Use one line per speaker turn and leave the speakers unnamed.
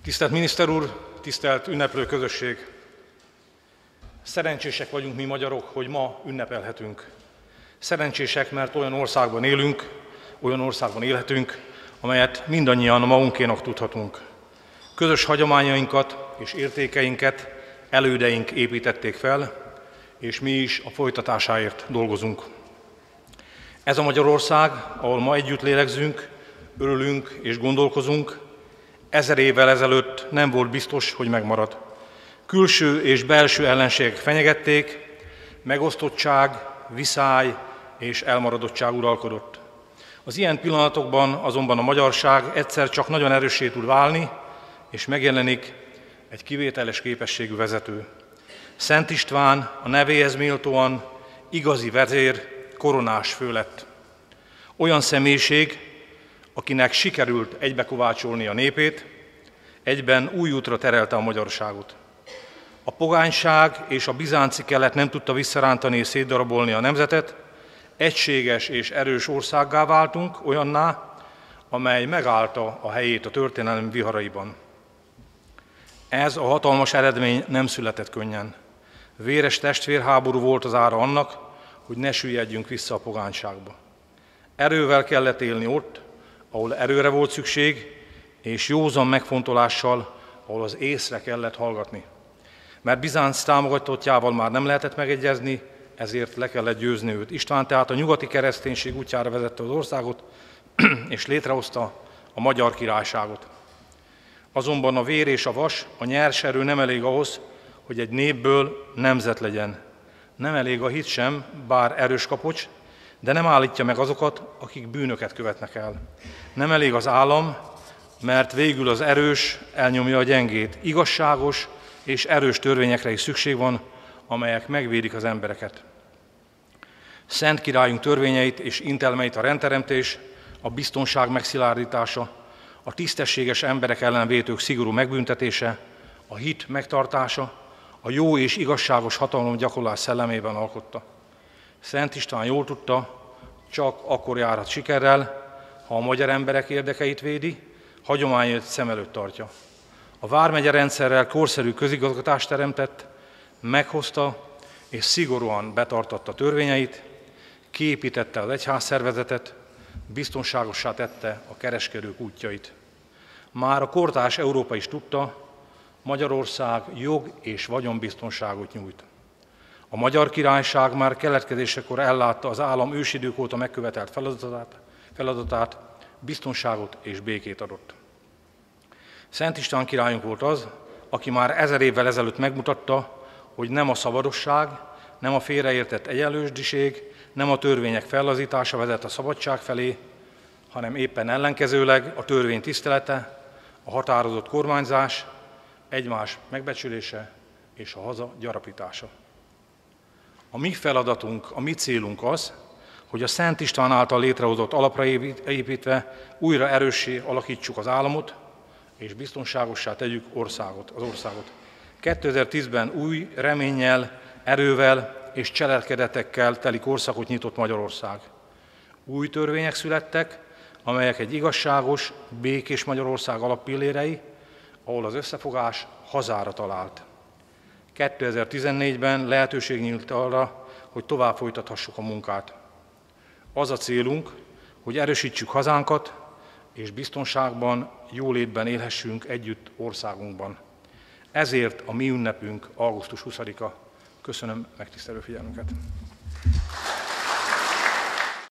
Tisztelt miniszter úr, tisztelt ünneplő közösség! Szerencsések vagyunk mi magyarok, hogy ma ünnepelhetünk. Szerencsések, mert olyan országban élünk, olyan országban élhetünk, amelyet mindannyian magunkénak tudhatunk. Közös hagyományainkat és értékeinket elődeink építették fel, és mi is a folytatásáért dolgozunk. Ez a Magyarország, ahol ma együtt lélegzünk, örülünk és gondolkozunk, 1000 évvel ezelőtt nem volt biztos, hogy megmarad. Külső és belső ellenségek fenyegették, megosztottság, viszály és elmaradottság uralkodott. Az ilyen pillanatokban azonban a magyarság egyszer csak nagyon erőssé tud válni, és megjelenik egy kivételes képességű vezető. Szent István a nevéhez méltóan igazi vezér, koronás fő lett. Olyan személyiség, akinek sikerült egybekovácsolni a népét, egyben új útra terelte a magyarságot. A pogányság és a bizánci kelet nem tudta visszarántani és szétdarabolni a nemzetet, egységes és erős országgá váltunk, olyanná, amely megállta a helyét a történelem viharaiban. Ez a hatalmas eredmény nem született könnyen. Véres testvérháború volt az ára annak, hogy ne süllyedjünk vissza a pogányságba. Erővel kellett élni ott, ahol erőre volt szükség, és józan megfontolással, ahol az észre kellett hallgatni. Mert Bizánc támogatottjával már nem lehetett megegyezni, ezért le kellett győzni őt. István tehát a nyugati kereszténység útjára vezette az országot, és létrehozta a Magyar Királyságot. Azonban a vér és a vas, a nyers erő nem elég ahhoz, hogy egy népből nemzet legyen. Nem elég a hit sem, bár erős kapocs, de nem állítja meg azokat, akik bűnöket követnek el. Nem elég az állam, mert végül az erős elnyomja a gyengét. Igazságos és erős törvényekre is szükség van, amelyek megvédik az embereket. Szent Királyunk törvényeit és intelmeit a rendteremtés, a biztonság megszilárdítása, a tisztességes emberek ellen vétők szigorú megbüntetése, a hit megtartása, a jó és igazságos hatalomgyakorlás szellemében alkotta. Szent István jól tudta, csak akkor járhat sikerrel, ha a magyar emberek érdekeit védi, hagyományait szem előtt tartja. A vármegye rendszerrel korszerű közigazgatást teremtett, meghozta és szigorúan betartatta törvényeit, kiépítette az egyházszervezetet, biztonságossá tette a kereskedők útjait. Már a kortárs Európa is tudta, Magyarország jog- és vagyonbiztonságot nyújt. A Magyar Királyság már keletkezésekor ellátta az állam ősidők óta megkövetelt feladatát, biztonságot és békét adott. Szent István királyunk volt az, aki már 1000 évvel ezelőtt megmutatta, hogy nem a szabadosság, nem a félreértett egyenlősdiség, nem a törvények fellazítása vezet a szabadság felé, hanem éppen ellenkezőleg a törvény tisztelete, a határozott kormányzás, egymás megbecsülése és a haza gyarapítása. A mi feladatunk, a mi célunk az, hogy a Szent István által létrehozott alapra építve újra erőssé alakítsuk az államot, és biztonságossá tegyük az országot. 2010-ben új reménnyel, erővel és cselekedetekkel teli korszakot nyitott Magyarország. Új törvények születtek, amelyek egy igazságos, békés Magyarország alappillérei, ahol az összefogás hazára talált. 2014-ben lehetőség nyílt arra, hogy tovább folytathassuk a munkát. Az a célunk, hogy erősítsük hazánkat, és biztonságban, jólétben élhessünk együtt országunkban. Ezért a mi ünnepünk augusztus 20-a. Köszönöm megtisztelő figyelmüket!